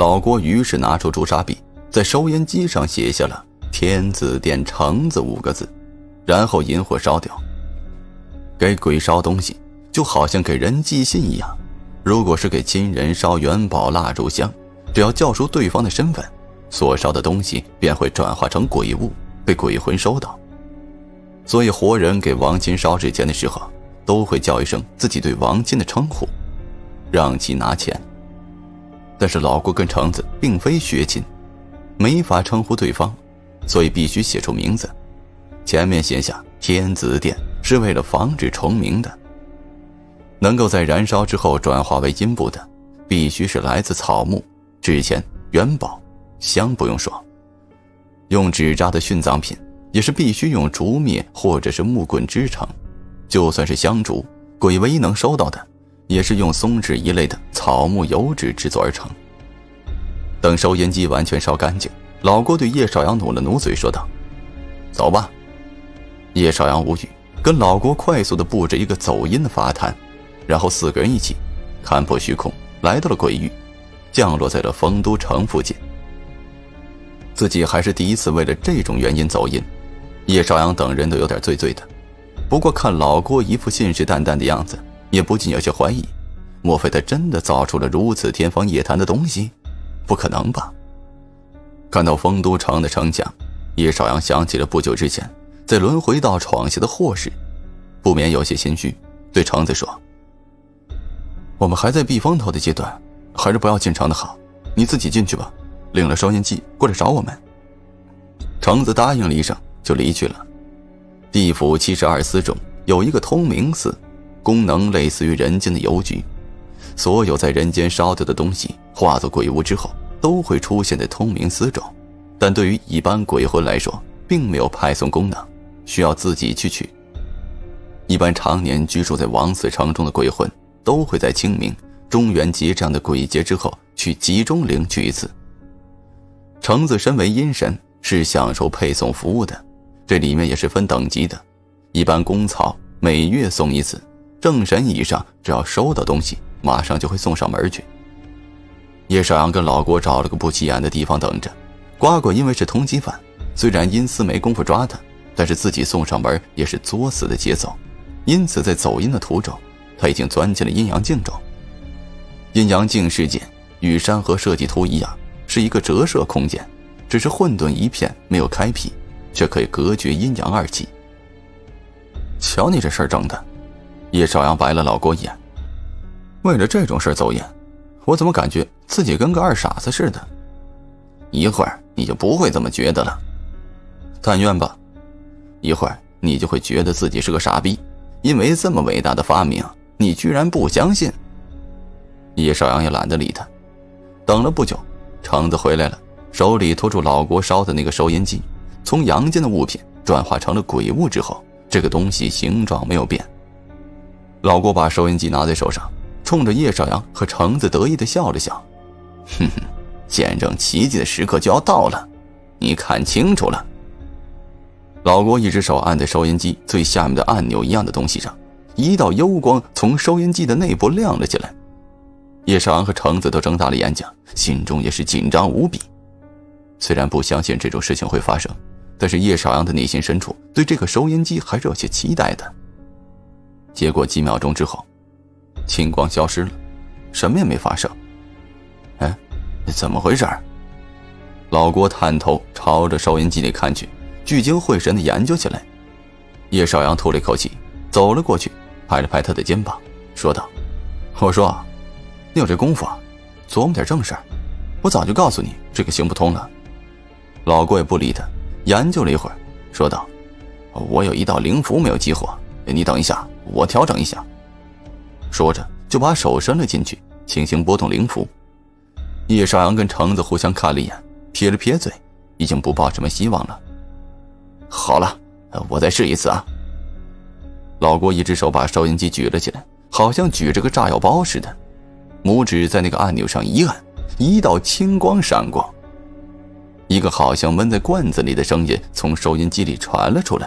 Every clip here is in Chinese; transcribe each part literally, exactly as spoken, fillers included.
老郭于是拿出朱砂笔，在收烟机上写下了天子殿橙子五个字，然后引火烧掉。给鬼烧东西就好像给人寄信一样，如果是给亲人烧元宝蜡烛香，只要叫出对方的身份，所烧的东西便会转化成鬼物，被鬼魂收到。所以活人给亡亲烧纸钱的时候，都会叫一声自己对亡亲的称呼，让其拿钱。但是老郭跟橙子并非血亲，没法称呼对方，所以必须写出名字，前面写下天子殿，是为了防止重名的。能够在燃烧之后转化为阴部的，必须是来自草木、纸钱、元宝、香不用说，用纸扎的殉葬品也是必须用竹篾或者是木棍织成，就算是香烛，鬼唯一能收到的也是用松脂一类的草木油脂制作而成。等收烟机完全烧干净，老郭对叶少阳努了努嘴说道：走吧。叶少阳无语，跟老郭快速地布置一个走阴的法坛，然后四个人一起看破虚空，来到了鬼域，降落在了丰都城附近。自己还是第一次为了这种原因走阴，叶少阳等人都有点醉醉的。不过看老郭一副信誓旦旦的样子，也不禁有些怀疑，莫非他真的造出了如此天方夜谭的东西？不可能吧。看到丰都城的城墙，叶少阳想起了不久之前在轮回道闯下的祸事，不免有些心虚，对橙子说：我们还在避风头的阶段，还是不要进城的好，你自己进去吧，领了收烟机过来找我们。橙子答应了一声就离去了。地府七十二司中有一个通明司，功能类似于人间的邮局，所有在人间烧掉的东西化作鬼物之后都会出现在通明司中，但对于一般鬼魂来说并没有派送功能，需要自己去取。一般常年居住在王死城中的鬼魂都会在清明、中元节这样的鬼节之后去集中领取一次。橙子身为阴神，是享受配送服务的，这里面也是分等级的，一般公曹每月送一次，正神以上只要收到东西马上就会送上门去。叶少阳跟老郭找了个不起眼的地方等着，瓜果因为是通缉犯，虽然阴司没工夫抓他，但是自己送上门也是作死的节奏，因此在走阴的途中，他已经钻进了阴阳镜中。阴阳镜世界与山河设计图一样，是一个折射空间，只是混沌一片，没有开辟，却可以隔绝阴阳二气。瞧你这事儿整的，叶少阳白了老郭一眼，为了这种事走阴，我怎么感觉自己跟个二傻子似的？一会儿你就不会这么觉得了，但愿吧。一会儿你就会觉得自己是个傻逼，因为这么伟大的发明你居然不相信。叶少阳也懒得理他。等了不久，橙子回来了，手里拖住老郭烧的那个收音机，从阳间的物品转化成了鬼物之后，这个东西形状没有变。老郭把收音机拿在手上，冲着叶少阳和橙子得意地笑了笑，哼哼，见证奇迹的时刻就要到了，你看清楚了。老郭一只手按在收音机最下面的按钮一样的东西上，一道幽光从收音机的内部亮了起来。叶少阳和橙子都睁大了眼睛，心中也是紧张无比。虽然不相信这种事情会发生，但是叶少阳的内心深处对这个收音机还是有些期待的。结果几秒钟之后，青光消失了，什么也没发生。哎，怎么回事？老郭探头朝着收音机里看去，聚精会神地研究起来。叶少阳吐了一口气，走了过去，拍了拍他的肩膀，说道：我说你有这功夫啊，琢磨点正事儿，我早就告诉你这个行不通了。老郭也不理他，研究了一会儿，说道：我有一道灵符没有激活，你等一下，我调整一下。说着就把手伸了进去，轻轻拨动灵符。叶少阳跟橙子互相看了一眼，撇了撇嘴，已经不抱什么希望了。好了，我再试一次啊。老郭一只手把收音机举了起来，好像举着个炸药包似的，拇指在那个按钮上一按，一道青光闪过，一个好像闷在罐子里的声音从收音机里传了出来。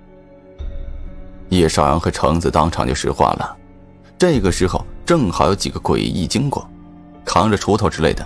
叶少阳和橙子当场就石化了。这个时候正好有几个诡异经过，扛着锄头之类的，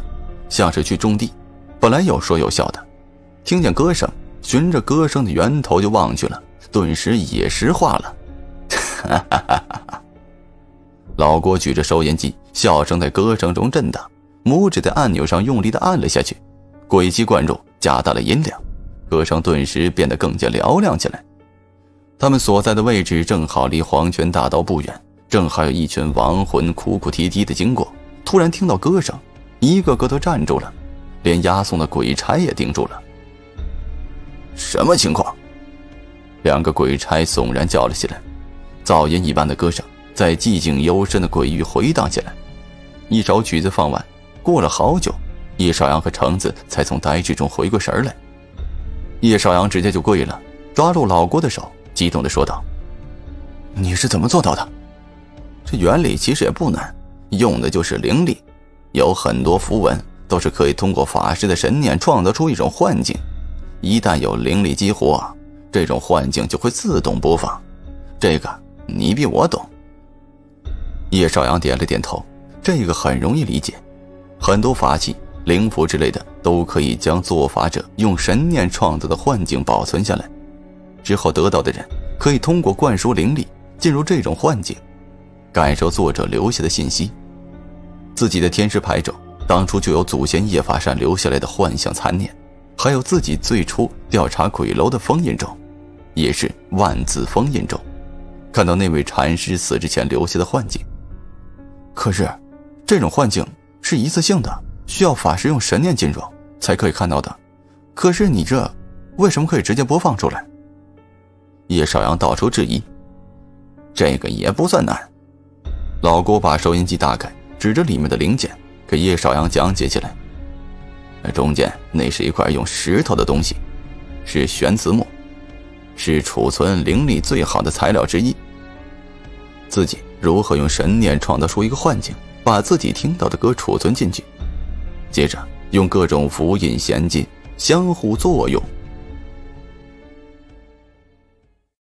像是去种地，本来有说有笑的，听见歌声，循着歌声的源头就望去了，顿时也石化了。哈哈哈哈！老郭举着收音机，笑声在歌声中震荡，拇指在按钮上用力地按了下去，诡计灌入，加大了音量，歌声顿时变得更加嘹亮起来。他们所在的位置正好离黄泉大道不远，正好有一群亡魂哭哭啼啼的经过，突然听到歌声，一个个都站住了，连押送的鬼差也定住了。什么情况？两个鬼差悚然叫了起来，噪音一般的歌声在寂静幽深的鬼域回荡起来。一首曲子放完，过了好久，叶少阳和橙子才从呆滞中回过神来。叶少阳直接就跪了，抓住老郭的手，激动地说道：你是怎么做到的？这原理其实也不难，用的就是灵力，有很多符文都是可以通过法师的神念创造出一种幻境，一旦有灵力激活，这种幻境就会自动播放，这个你比我懂。叶少阳点了点头，这个很容易理解，很多法器、灵符之类的都可以将做法者用神念创造的幻境保存下来，之后得到的人可以通过灌输灵力进入这种幻境，感受作者留下的信息。自己的天师牌咒当初就有祖先叶法善留下来的幻象残念，还有自己最初调查鬼楼的封印咒，也是万字封印咒，看到那位禅师死之前留下的幻境。可是这种幻境是一次性的，需要法师用神念进入才可以看到的，可是你这为什么可以直接播放出来？叶少阳道出质疑。这个也不算难。老郭把收音机打开，指着里面的零件给叶少阳讲解起来。中间那是一块用石头的东西，是玄子木，是储存灵力最好的材料之一。自己如何用神念创造出一个幻境，把自己听到的歌储存进去，接着用各种符印衔接相互作用，